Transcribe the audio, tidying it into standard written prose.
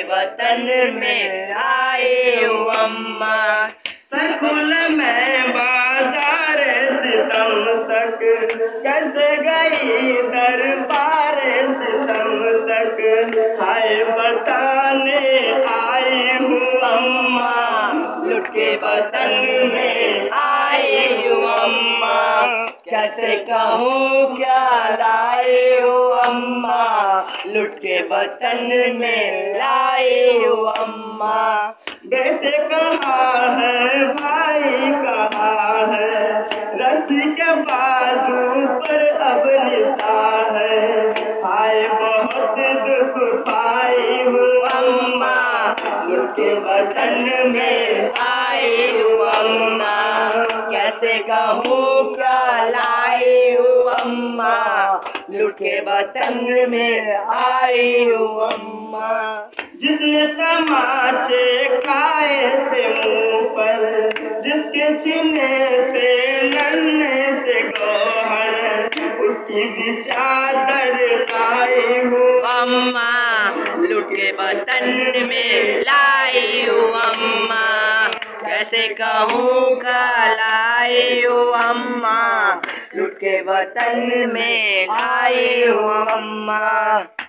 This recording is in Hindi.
वतन में आई हूँ अम्मा। सरकुल में बाजार सितम तक कैसे गई दरबार सितम तक, हाय बताने आई हूँ अम्मा, लुट के वतन में आई हूँ अम्मा। कैसे कहूँ क्या लाई हूँ अम्मा, लुट के वतन में लाई हूँ अम्मा। बेटे कहाँ है भाई कहाँ है, रस्सी के बाजू पर अब निशान है, हाय बहुत दुख पाई हूँ अम्मा, लुट के वतन में आई हूँ अम्मा। कैसे कहूँ क्या लाई हूँ अम्मा, लुट के वतन में आई हूँ अम्मा। जिसने तमाचे खाए थे मुंह पर, जिसके छीने थे नन्हे से गौहर, उसकी भी चादर लाई हूँ अम्मा, लुट के वतन में लाई हूँ अम्मा। कैसे कहूँ क्या लाई हूँ अम्मा, लुट के वतन में आई हूँ अम्मा।